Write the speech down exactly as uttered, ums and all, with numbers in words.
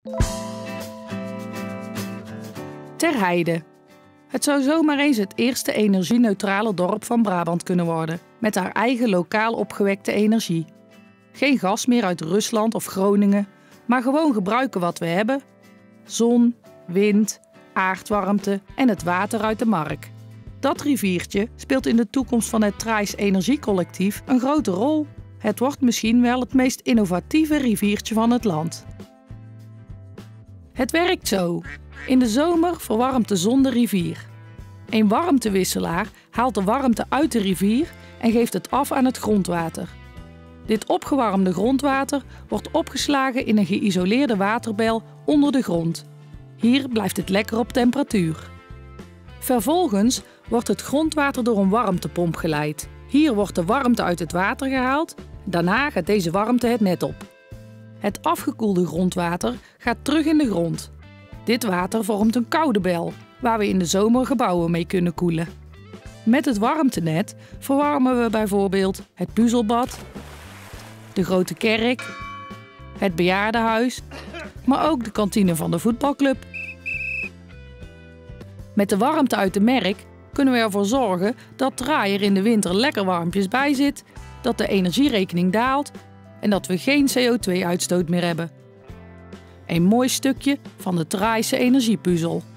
Ter Heide. Het zou zomaar eens het eerste energie-neutrale dorp van Brabant kunnen worden, met haar eigen lokaal opgewekte energie. Geen gas meer uit Rusland of Groningen, maar gewoon gebruiken wat we hebben: zon, wind, aardwarmte en het water uit de Mark. Dat riviertje speelt in de toekomst van het Thraais Energiecollectief een grote rol. Het wordt misschien wel het meest innovatieve riviertje van het land. Het werkt zo. In de zomer verwarmt de zon de rivier. Een warmtewisselaar haalt de warmte uit de rivier en geeft het af aan het grondwater. Dit opgewarmde grondwater wordt opgeslagen in een geïsoleerde waterbel onder de grond. Hier blijft het lekker op temperatuur. Vervolgens wordt het grondwater door een warmtepomp geleid. Hier wordt de warmte uit het water gehaald. Daarna gaat deze warmte het net op. Het afgekoelde grondwater gaat terug in de grond. Dit water vormt een koude bel, waar we in de zomer gebouwen mee kunnen koelen. Met het warmtenet verwarmen we bijvoorbeeld het puzzelbad, de grote kerk, het bejaardenhuis, maar ook de kantine van de voetbalclub. Met de warmte uit de merk kunnen we ervoor zorgen dat Thraai er in de winter lekker warmpjes bij zit, dat de energierekening daalt en dat we geen C O twee uitstoot meer hebben. Een mooi stukje van de Thraaise energiepuzzel.